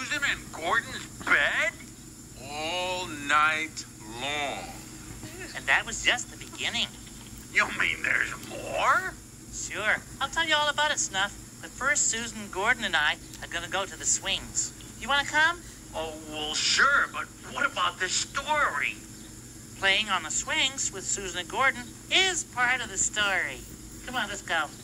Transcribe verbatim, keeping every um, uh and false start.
Susan and Gordon's bed? All night long. And that was just the beginning. You mean there's more? Sure. I'll tell you all about it, Snuff. But first, Susan, Gordon, and I are going to go to the swings. You want to come? Oh, well, sure, but what about the story? Playing on the swings with Susan and Gordon is part of the story. Come on, let's go.